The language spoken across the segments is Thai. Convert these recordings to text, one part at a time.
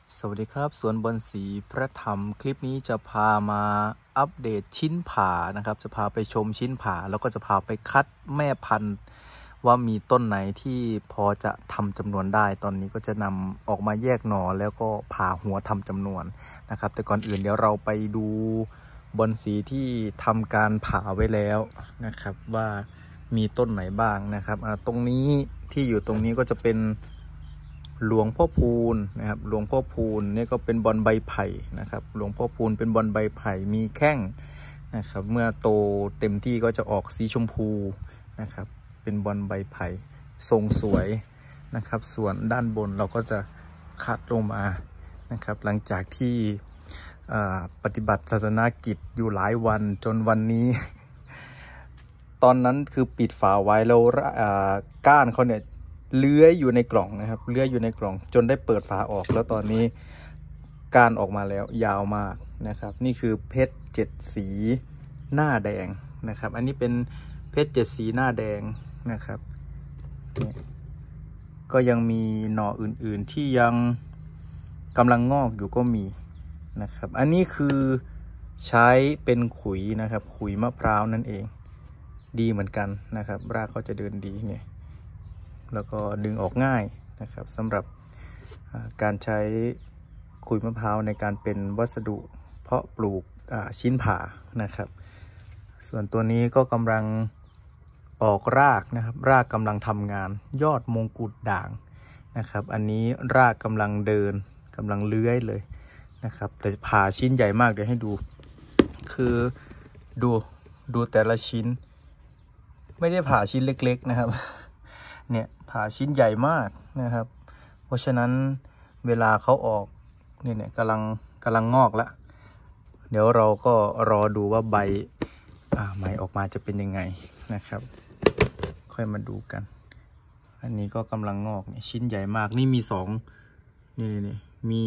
สวัสดีครับสวนบอนสีพระธรรมคลิปนี้จะพามาอัปเดตชิ้นผ่านะครับจะพาไปชมชิ้นผ่าแล้วก็จะพาไปคัดแม่พันธุ์ว่ามีต้นไหนที่พอจะทำจำนวนได้ตอนนี้ก็จะนำออกมาแยกหน่อแล้วก็ผ่าหัวทำจำนวนนะครับแต่ก่อนอื่นเดี๋ยวเราไปดูบอนสีที่ทำการผ่าไว้แล้วนะครับว่ามีต้นไหนบ้างนะครับตรงนี้ที่อยู่ตรงนี้ก็จะเป็นหลวงพ่อพูนนะครับหลวงพ่อพูนนี่ก็เป็นบอนใบไผ่นะครับหลวงพ่อพูนเป็นบอนใบไผ่มีแข้งนะครับเมื่อโตเต็มที่ก็จะออกสีชมพูนะครับเป็นบอนใบไผ่ทรงสวยนะครับส่วนด้านบนเราก็จะคัดลงมานะครับหลังจากที่ปฏิบัติศาสนกิจอยู่หลายวันจนวันนี้ ตอนนั้นคือปิดฝาไว้แล้วก้านเขาเนี่ยเลื้อยอยู่ในกล่องนะครับเลื้อยอยู่ในกล่องจนได้เปิดฝาออกแล้วตอนนี้การออกมาแล้วยาวมากนะครับนี่คือเพชร7 สีหน้าแดงนะครับอันนี้เป็นเพชร7 สีหน้าแดงนะครับนี่ก็ยังมีหน่ออื่นๆที่ยังกำลังงอกอยู่ก็มีนะครับอันนี้คือใช้เป็นขุยนะครับขุยมะพร้าวนั่นเองดีเหมือนกันนะครับรากเขาจะเดินดีเนี่ยแล้วก็ดึงออกง่ายนะครับสำหรับการใช้ขุยมะพร้าวในการเป็นวัสดุเพาะปลูกชิ้นผ่านะครับส่วนตัวนี้ก็กำลังออกรากนะครับรากกำลังทำงานยอดมงกุฎด่างนะครับอันนี้รากกำลังเดินกำลังเลื้อยเลยนะครับแต่ผ่าชิ้นใหญ่มากเดี๋ยวให้ดูคือดูแต่ละชิ้นไม่ได้ผ่าชิ้นเล็กๆนะครับเนี่ยผ่าชิ้นใหญ่มากนะครับเพราะฉะนั้นเวลาเขาออกเนี่ยกำลังงอกแล้วเดี๋ยวเราก็รอดูว่าใบไหมออกมาจะเป็นยังไงนะครับค่อยมาดูกันอันนี้ก็กำลังงอกเนี่ยชิ้นใหญ่มากนี่มีนี่มี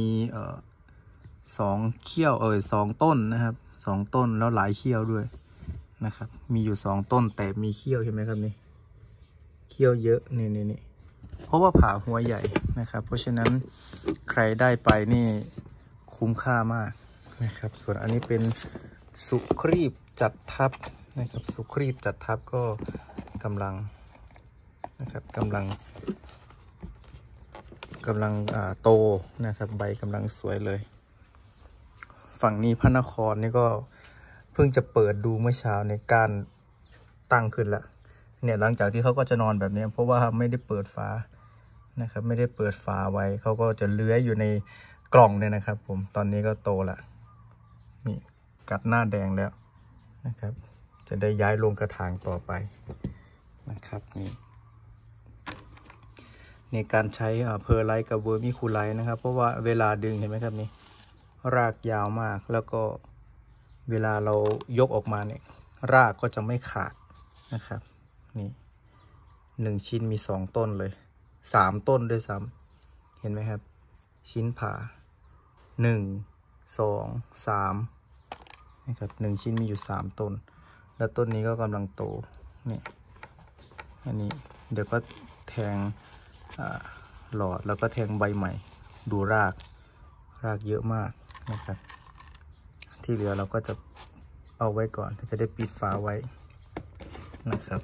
2 เขี้ยว2 ต้นนะครับ2 ต้นแล้วหลายเขี้ยวด้วยนะครับมีอยู่2 ต้นแต่มีเขี้ยวเห็นไหมครับนี่เขี้ยวเยอะนี่เพราะว่าผ่าหัวใหญ่นะครับเพราะฉะนั้นใครได้ไปนี่คุ้มค่ามากนะครับส่วนอันนี้เป็นสุครีบจัดทับนะครับสุครีบจัดทับก็กำลังนะครับกำลังโตนะครับใบกำลังสวยเลยฝั่งนี้พระนครนี่ก็เพิ่งจะเปิดดูเมื่อเช้าในการตั้งขึ้นแล้วเนี่ยหลังจากที่เขาก็จะนอนแบบนี้เพราะว่าไม่ได้เปิดฝานะครับไม่ได้เปิดฝาไว้เขาก็จะเลื้อยอยู่ในกล่องเนี่ยนะครับผมตอนนี้ก็โตละนี่กัดหน้าแดงแล้วนะครับจะได้ย้ายลงกระถางต่อไปนะครับนี่ในการใช้เพอร์ไลท์กับเวอร์มิคูไลท์นะครับเพราะว่าเวลาดึงเห็นไหมครับนี่รากยาวมากแล้วก็เวลาเรายกออกมาเนี่ยรากก็จะไม่ขาดนะครับนี่1 ชิ้นมี2 ต้นเลย3 ต้นด้วยซ้ำเห็นไหมครับชิ้นผ่า1 2 3นะครับ1 ชิ้นมีอยู่3 ต้นแล้วต้นนี้ก็กำลังโตนี่อันนี้เดี๋ยวก็แทงหลอดแล้วก็แทงใบใหม่ดูรากเยอะมากนะครับที่เหลือเราก็จะเอาไว้ก่อนจะได้ปิดฝาไว้นะครับ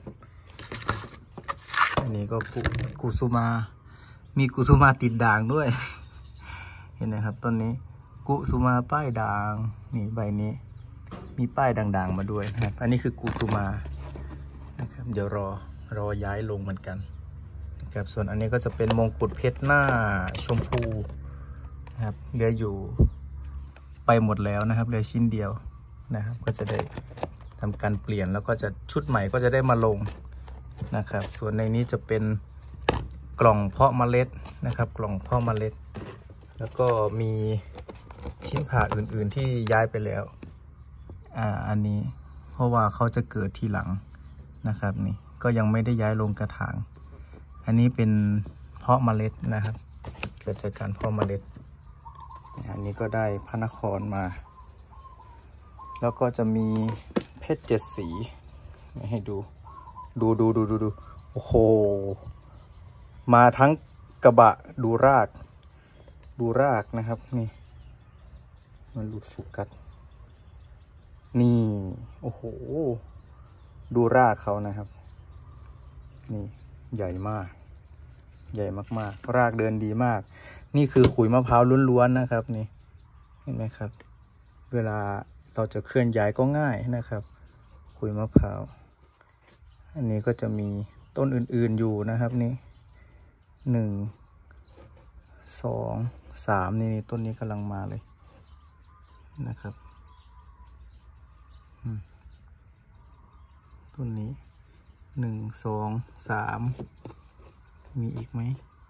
อันนี้ก็กุสุมามีกุสุมาติดด่างด้วย เห็นไหมครับต้นนี้กุสุมาป้ายด่างนี่ใบนี้มีป้ายด่างๆมาด้วยนะครับอันนี้คือกุสุมานะครับเดี๋ยวรอย้ายลงเหมือนกันนะครับส่วนอันนี้ก็จะเป็นมงกุฎเพชรหน้าชมพูนะครับเหลืออยู่ไปหมดแล้วนะครับเหลือชิ้นเดียวนะครับก็จะได้ทำการเปลี่ยนแล้วก็จะชุดใหม่ก็จะได้มาลงนะครับส่วนในนี้จะเป็นกล่องเพาะเมล็ดนะครับกล่องเพาะเมล็ดแล้วก็มีชิ้นผ่าอื่นๆที่ย้ายไปแล้วอันนี้เพราะว่าเขาจะเกิดทีหลังนะครับนี่ก็ยังไม่ได้ย้ายลงกระถางอันนี้เป็นเพาะเมล็ดนะครับเกิดจากการเพาะเมล็ดอันนี้ก็ได้พระนครมาแล้วก็จะมีเพชร7 สีให้ดูโอ้โหมาทั้งกระบะดูรากดูรากนะครับนี่มันหลุดโฟกัสนี่โอ้โหดูรากเขานะครับนี่ใหญ่มากใหญ่มากๆรากเดินดีมากนี่คือขุยมะพร้าวล้วนๆนะครับนี่เห็นไหมครับเวลาเราจะเคลื่อนย้ายก็ง่ายนะครับขุยมะพร้าวอันนี้ก็จะมีต้นอื่นๆอยู่นะครับนี่1 2 3นี่ต้นนี้กำลังมาเลยนะครับต้นนี้1 2 3มีอีกไหม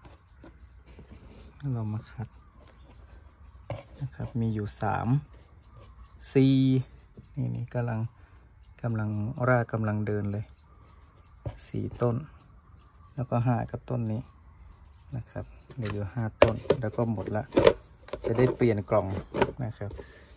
เรามาคัดนะครับมีอยู่3 4นี่กำลังรากกำลังเดินเลย4 ต้นแล้วก็5กับต้นนี้นะครับเหลืออยู่5 ต้นแล้วก็หมดละจะได้เปลี่ยนกล่องนะครับ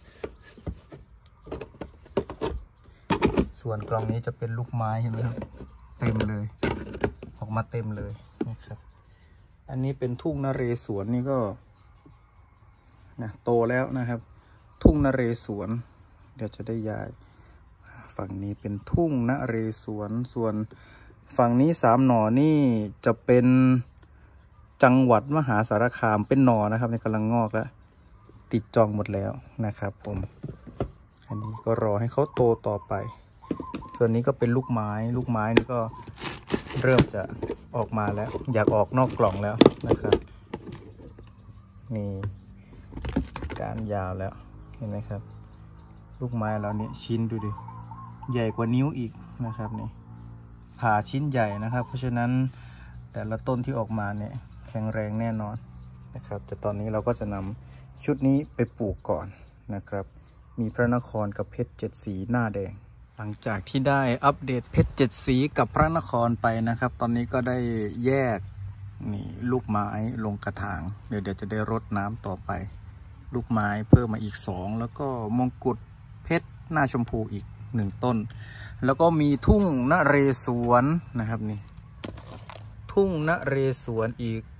ส่วนกล่องนี้จะเป็นลูกไม้เห็นไหมครับเต็มเลยออกมาเต็มเลยนะครับอันนี้เป็นทุ่งนเรศวรนี่ก็นะโตแล้วนะครับทุ่งนเรศวรเดี๋ยวจะได้ย้ายฝั่งนี้เป็นทุ่งนเรศวรส่วนฝั่งนี้3 หน่อนี่จะเป็นจังหวัดมหาสารคามเป็นหน่อนะครับในกำลังงอกแล้วติดจองหมดแล้วนะครับผมอันนี้ก็รอให้เขาโตต่อไปส่วนนี้ก็เป็นลูกไม้นี่ก็เริ่มจะออกมาแล้วอยากออกนอกกล่องแล้วนะครับนี่การยาวแล้วเห็นไหมครับลูกไม้เราเนี่ยชิ้นดูดิใหญ่กว่านิ้วอีกนะครับนี่ผ่าชิ้นใหญ่นะครับเพราะฉะนั้นแต่ละต้นที่ออกมาเนี่ยแข็งแรงแน่นอนนะครับแต่ตอนนี้เราก็จะนำชุดนี้ไปปลูกก่อนนะครับมีพระนครกับเพชร7 สีหน้าแดงหลังจากที่ได้อัปเดตเพชร7 สีกับพระนครไปนะครับตอนนี้ก็ได้แยกนี่ลูกไม้ลงกระถางเดี๋ยวจะได้รดน้ำต่อไปลูกไม้เพิ่มมาอีก2แล้วก็มงกุฎเพชรหน้าชมพูอีก1 ต้นแล้วก็มีทุ่งนเรศวรนะครับนี่ทุ่งนเรศวรอีก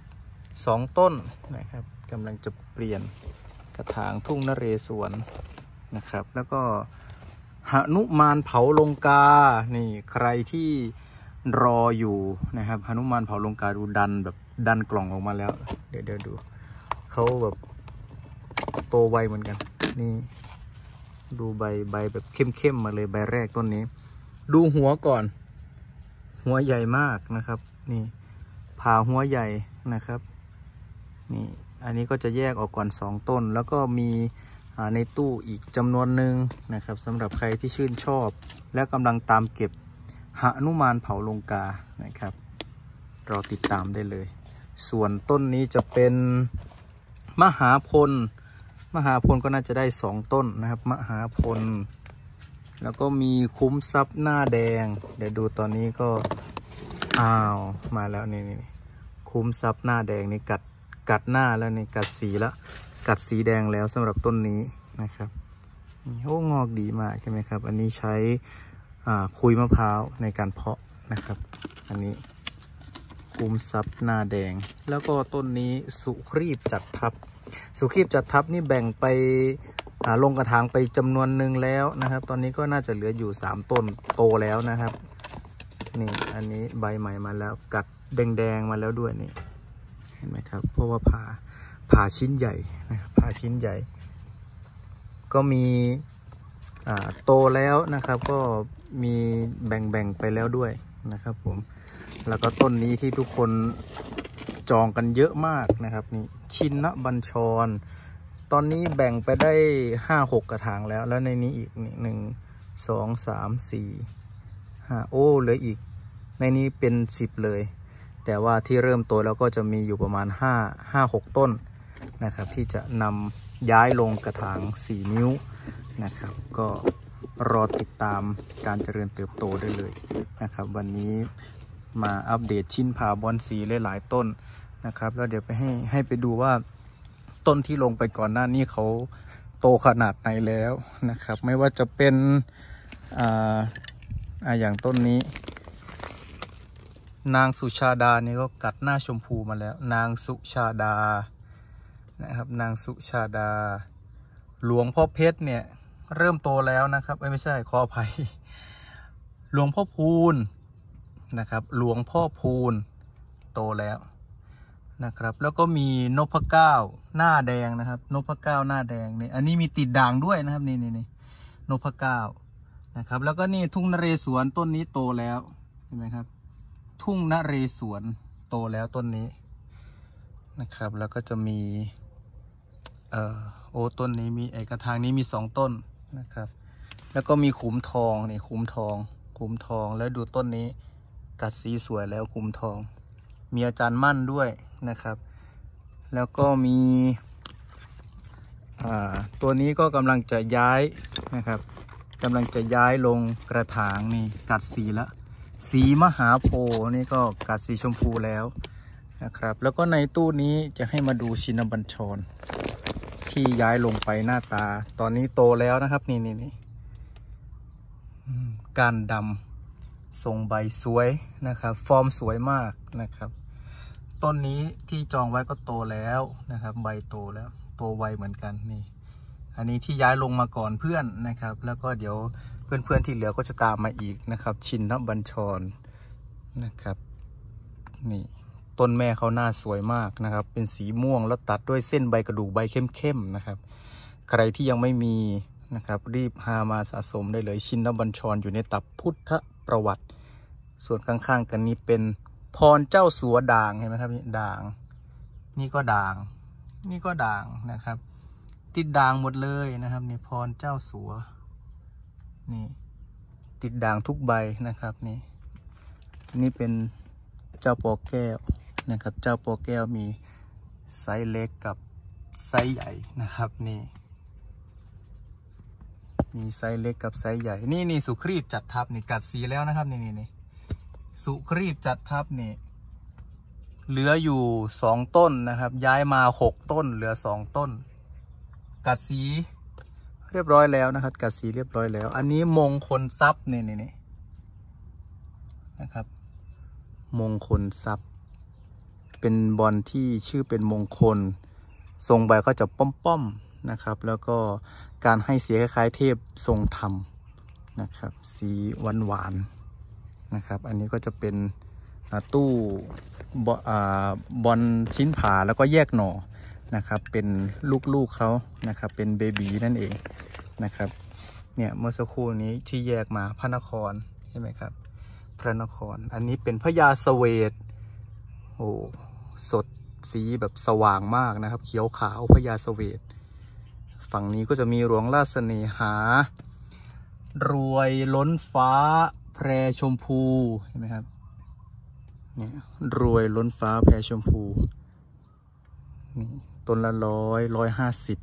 2 ต้นนะครับกำลังจะเปลี่ยนกระถางทุ่งนเรศวรนะครับแล้วก็หนุมานเผาลงกานี่ใครที่รออยู่นะครับหนุมานเผาลงกาดูดันกล่องออกมาแล้วเดี๋ยวดูเขาแบบโตไวเหมือนกันนี่ดูใบแบบเข้มมาเลยใบแรกต้นนี้ดูหัวก่อนหัวใหญ่มากนะครับนี่ผ่าหัวใหญ่นะครับนี่อันนี้ก็จะแยกออกก่อน2 ต้นแล้วก็มีในตู้อีกจำนวนหนึ่งนะครับสำหรับใครที่ชื่นชอบและกำลังตามเก็บหนุมานเผาลงกานะครับรอติดตามได้เลยส่วนต้นนี้จะเป็นมหาพลก็น่าจะได้2 ต้นนะครับมหาพลแล้วก็มีคุ้มทรัพย์หน้าแดงเดี๋ยวดูตอนนี้ก็มาแล้วนี่คุ้มทรัพย์หน้าแดงนี่กัดหน้าแล้วนี่กัดสีแล้วกัดสีแดงแล้วสำหรับต้นนี้นะครับโอ้งอกดีมากใช่ไหมครับอันนี้ใช้คุยมะพร้าวในการเพาะนะครับอันนี้คุ้มทรัพย์หน้าแดงแล้วก็ต้นนี้สุครีบจัดทับนี่แบ่งไปลงกระถางไปจำนวนหนึ่งแล้วนะครับตอนนี้ก็น่าจะเหลืออยู่3 ต้นโตแล้วนะครับนี่อันนี้ใบใหม่มาแล้วกัดแดงมาแล้วด้วยนี่เห็นไหมครับเพราะว่าผ่าชิ้นใหญ่นะครับผ่าชิ้นใหญ่ก็มีโตแล้วนะครับก็มีแบ่งไปแล้วด้วยนะครับผมแล้วก็ต้นนี้ที่ทุกคนจองกันเยอะมากนะครับนี่ชินบัญชรตอนนี้แบ่งไปได้5-6 กระถางแล้วในนี้อีก1 2 3 4 5โอ้เหลืออีกในนี้เป็น10เลยแต่ว่าที่เริ่มโตแล้วก็จะมีอยู่ประมาณ5-6 ต้นนะครับที่จะนำย้ายลงกระถาง4 นิ้วนะครับก็รอติดตามการเจริญเติบโตได้เลยนะครับวันนี้มาอัปเดตชิ้นผ่าบอนสีหลายๆต้นนะครับแล้วเดี๋ยวไปให้ไปดูว่าต้นที่ลงไปก่อนหน้านี้เขาโตขนาดไหนแล้วนะครับไม่ว่าจะเป็นอย่างต้นนี้นางสุชาดานี่ก็กัดหน้าชมพูมาแล้วนางสุชาดานะครับนางสุชาดาหลวงพ่อเพชรเนี่ยเริ่มโตแล้วนะครับไม่ใช่ขออภัยหลวงพ่อพูนนะครับหลวงพ่อพูนโตแล้วนะครับแล้วก็มีนพเก้าหน้าแดงนะครับนพเก้าหน้าแดงนี่อันนี้มีติดด่างด้วยนะครับนี่นพเก้านะครับแล้วก็นี่ทุ่งนเรศวรต้นนี้โตแล้วเห็นไหมครับทุ่งนเรศวรโตแล้วต้นนี้นะครับแล้วก็จะมีต้นนี้มีกระถางนี้มี2ต้นนะครับแล้วก็มีขุมทองนี่ขุมทองแล้วดูต้นนี้กัดสีสวยแล้วขุมทองมีอาจารย์มั่นด้วยนะครับแล้วก็มีตัวนี้ก็กำลังจะย้ายนะครับกำลังจะย้ายลงกระถางนี่กัดสีแล้วสีมหาโพธิ์นี่ก็กัดสีชมพูแล้วนะครับแล้วก็ในตู้นี้จะให้มาดูชินบัญชรที่ย้ายลงไปหน้าตาตอนนี้โตแล้วนะครับนี่ก้านดำทรงใบสวยนะครับฟอร์มสวยมากนะครับต้นนี้ที่จองไว้ก็โตแล้วนะครับใบโตแล้วโตไวเหมือนกันนี่อันนี้ที่ย้ายลงมาก่อนเพื่อนนะครับแล้วก็เดี๋ยวเพื่อนที่เหลือก็จะตามมาอีกนะครับชินบัญชรนะครับนี่ต้นแม่เขาหน้าสวยมากนะครับเป็นสีม่วงแล้วตัดด้วยเส้นใบกระดูกใบเข้มๆนะครับใครที่ยังไม่มีนะครับรีบหามาสะสมได้เลยชินบัญชรอยู่ในตับพุทธประวัติส่วนข้างๆกันนี้เป็นพรเจ้าสัวด่างเห็นไหมครับนี่ด่างนี่ก็ด่างนี่ก็ด่างนะครับติดด่างหมดเลยนะครับนี่พรเจ้าสัวนี่ติดด่างทุกใบนะครับนี่เป็นเจ้าปอแก้วนะครับเจ้าปอแก้วมีไซส์เล็กกับไซส์ใหญ่นะครับนี่มีไซส์เล็กกับไซส์ใหญ่นี่สุครีบจัดทับนี่กัดสีแล้วนะครับนี่สุครีบจัดทับนี่เหลืออยู่2ต้นนะครับย้ายมา6ต้นเหลือ2ต้นกัดสีเรียบร้อยแล้วนะครับกัดสีเรียบร้อยแล้วอันนี้มงคลทรัพย์นี่นะครับมงคลทรัพย์เป็นบอลที่ชื่อเป็นมงคลทรงใบก็จะป้อมๆนะครับแล้วก็การให้เสียคล้ายๆเทพทรงธรรมนะครับสีหวานนะครับอันนี้ก็จะเป็นตู้บอลชิ้นผาแล้วก็แยกหน่อนะครับเป็นลูกเขานะครับเป็นเบบีนั่นเองนะครับเนี่ยเมื่อสักครู่นี้ที่แยกมาพระนครใช่ไหมครับพระนครอันนี้เป็นพญาเสวตโอ้สดสีแบบสว่างมากนะครับเขียวขาวพญาเสวตฝั่งนี้ก็จะมีหลวงราชเสน่หารวยล้นฟ้าแพรชมพูเห็นไหมครับเนี่ยรวยล้นฟ้าแพรชมพูนี่ต้นละ150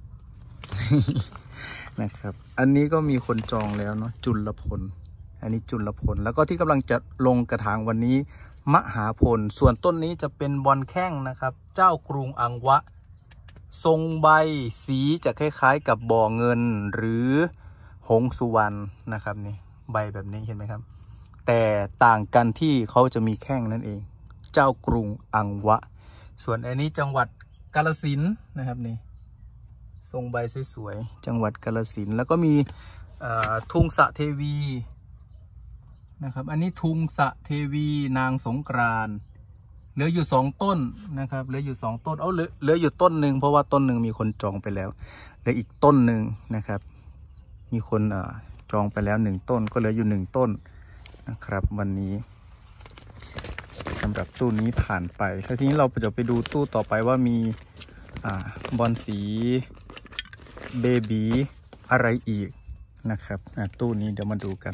นะครับอันนี้ก็มีคนจองแล้วเนาะจุลพลอันนี้จุลพลแล้วก็ที่กำลังจะลงกระถางวันนี้มหาพลส่วนต้นนี้จะเป็นบอลแข้งนะครับเจ้ากรุงอังวะทรงใบสีจะคล้ายๆกับบ่อเงินหรือหงสุวรรณนะครับนี่ใบแบบนี้เห็นไหมครับแต่ต่างกันที่เขาจะมีแข้งนั่นเองเจ้ากรุงอังวะส่วนอันนี้จังหวัดกาฬสินธุ์นะครับนี่ทรงใบสวยๆจังหวัดกาฬสินธุ์แล้วก็มีทุ่งสะเทวีนะครับอันนี้ทุ่งสะเทวีนางสงกรานต์เหลืออยู่2ต้นนะครับเหลืออยู่2ต้นเหลืออยู่ต้นหนึ่งเพราะว่าต้นหนึ่งมีคนจองไปแล้วเหลืออีกต้นหนึ่งนะครับมีคนจองไปแล้ว1ต้นก็เหลืออยู่1ต้นนะครับวันนี้สำหรับตู้นี้ผ่านไปทีนี้เราจะไปดูตู้ต่อไปว่ามีบอลสีเบบีอะไรอีกนะครับตู้นี้เดี๋ยวมาดูกัน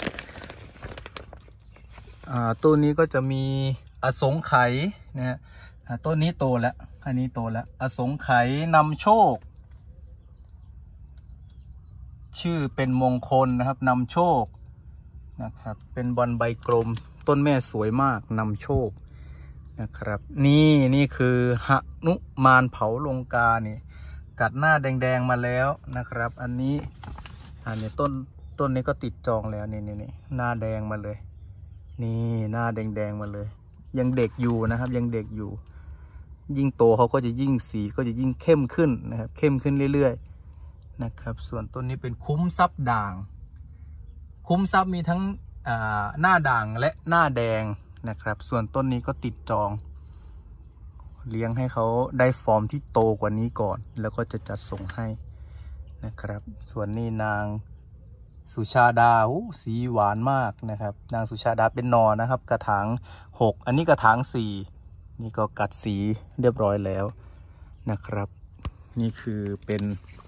ตู้นี้ก็จะมีอสงไขยนะฮะต้นนี้โตแล้วอันนี้โตแล้วอสงไขยนำโชคชื่อเป็นมงคลนะครับนำโชคนะครับเป็นบอลใบกลมต้นแม่สวยมากนำโชคนะครับนี่คือหนุมานเผาลงกานี่กัดหน้าแดงๆมาแล้วนะครับอันนี้ต้นนี้ก็ติดจองแล้วนี่หน้าแดงมาเลยนี่หน้าแดงๆมาเลยยังเด็กอยู่นะครับยังเด็กอยู่ยิ่งโตเขาก็จะยิ่งสีก็จะยิ่งเข้มขึ้นนะครับเข้มขึ้นเรื่อยๆนะครับส่วนต้นนี้เป็นคุ้มทรัพย์ด่างคุ้มทรัพย์มีทั้งหน้าด่างและหน้าแดงนะครับส่วนต้นนี้ก็ติดจองเลี้ยงให้เขาได้ฟอร์มที่โตกว่านี้ก่อนแล้วก็จะจัดส่งให้นะครับส่วนนี้นางสุชาดาสีหวานมากนะครับนางสุชาดาเป็นนอนะครับกระถาง6อันนี้กระถาง4นี่ก็กัดสีเรียบร้อยแล้วนะครับนี่คือเป็น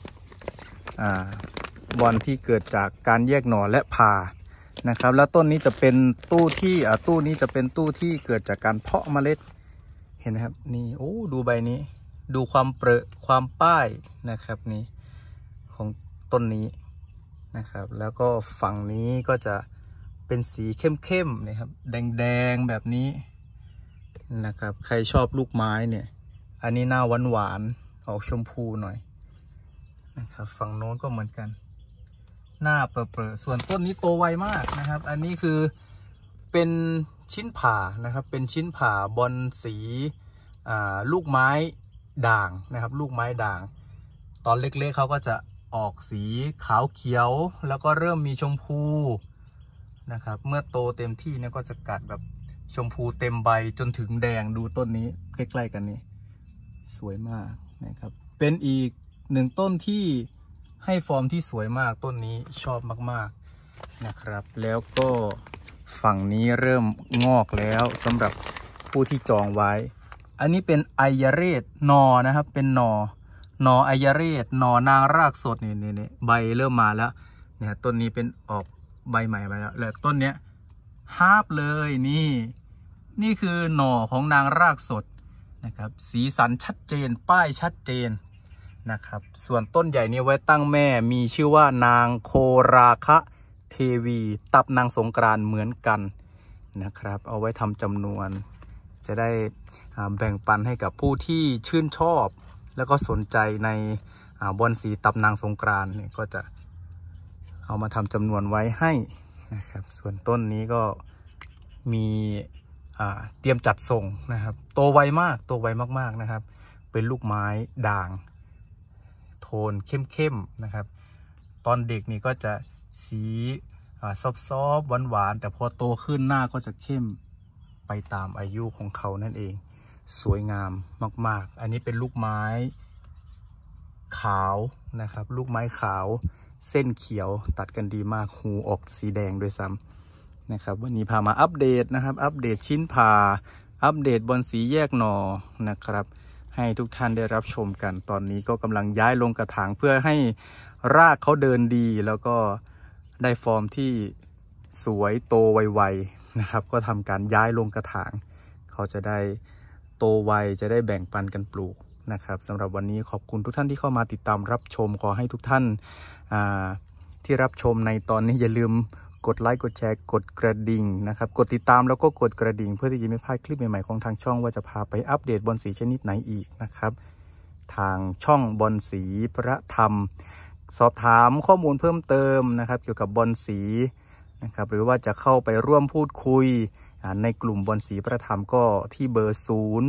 บอนที่เกิดจากการแยกหน่อและผ่านะครับแล้วต้นนี้จะเป็นตู้ที่ตู้นี้จะเป็นตู้ที่เกิดจากการเพาะเมล็ดเห็นไหมครับนี่ดูใบนี้ดูความเปรอะความป้ายนะครับนี่ของต้นนี้นะครับแล้วก็ฝั่งนี้ก็จะเป็นสีเข้มๆนะครับแดงๆแบบนี้นะครับใครชอบลูกไม้เนี่ยอันนี้หน้าหวานๆออกชมพูหน่อยนะครับฝั่งโน้นก็เหมือนกันหน้าเปรอะๆส่วนต้นนี้โตไวมากนะครับอันนี้คือเป็นชิ้นผ่านะครับเป็นชิ้นผ่าบอนสีลูกไม้ด่างนะครับลูกไม้ด่างตอนเล็กๆเขาก็จะออกสีขาวเขียวแล้วก็เริ่มมีชมพูนะครับเมื่อโตเต็มที่เนี่ยก็จะกัดแบบชมพูเต็มใบจนถึงแดงดูต้นนี้ใกล้ๆกันนี้สวยมากนะครับเป็นอีกหนึ่งต้นที่ให้ฟอร์มที่สวยมากต้นนี้ชอบมากๆนะครับแล้วก็ฝั่งนี้เริ่มงอกแล้วสำหรับผู้ที่จองไว้อันนี้เป็นไอยเรศนอนะครับเป็นนอไอยเรศนอนางรากสดนี่ใบเริ่มมาแล้วเนี่ยต้นนี้เป็นออกใบใหม่มาแล้วต้นเนี้ยฮาบเลยนี่คือหน่อของนางรากสดนะครับสีสันชัดเจนป้ายชัดเจนนะครับส่วนต้นใหญ่นี้ไว้ตั้งแม่มีชื่อว่านางโคราคะเทวีตับนางสงกรานต์เหมือนกันนะครับเอาไว้ทำจำนวนจะได้แบ่งปันให้กับผู้ที่ชื่นชอบแล้วก็สนใจในบอนสีตับนางสงกรานต์เนี่ยก็จะเอามาทำจำนวนไว้ให้นะครับส่วนต้นนี้ก็มีเตรียมจัดส่งนะครับโตไวมากโตไวมากๆนะครับเป็นลูกไม้ด่างโทนเข้มๆนะครับตอนเด็กนี่ก็จะสีซอฟหวานๆแต่พอโตขึ้นหน้าก็จะเข้มไปตามอายุของเขานั่นเองสวยงามมากๆอันนี้เป็นลูกไม้ขาวนะครับลูกไม้ขาวเส้นเขียวตัดกันดีมากหูออกสีแดงด้วยซ้ำนะครับวันนี้พามาอัปเดตนะครับอัปเดตชิ้นผ่าอัปเดตบอนสีแยกหน่อนะครับให้ทุกท่านได้รับชมกันตอนนี้ก็กำลังย้ายลงกระถางเพื่อให้รากเขาเดินดีแล้วก็ได้ฟอร์มที่สวยโตไวๆนะครับก็ทำการย้ายลงกระถางเขาจะได้โตไวจะได้แบ่งปันกันปลูกนะครับสำหรับวันนี้ขอบคุณทุกท่านที่เข้ามาติดตามรับชมขอให้ทุกท่านที่รับชมในตอนนี้อย่าลืมกดไลค์กดแชร์กดกระดิ่งนะครับกดติดตามแล้วก็กดกระดิ่งเพื่อที่จะไม่พลาดคลิปใหม่ๆของทางช่องว่าจะพาไปอัปเดตบอนสีชนิดไหนอีกนะครับทางช่องบอนสีพระธรรมสอบถามข้อมูลเพิ่มเติมนะครับเกี่ยวกับบอนสีนะครับหรือว่าจะเข้าไปร่วมพูดคุยในกลุ่มบอนสีพระธรรมก็ที่เบอร์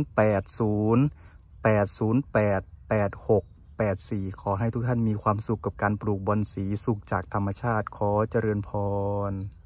0808088684ขอให้ทุกท่านมีความสุขกับการปลูกบอนสีสุขจากธรรมชาติขอเจริญพร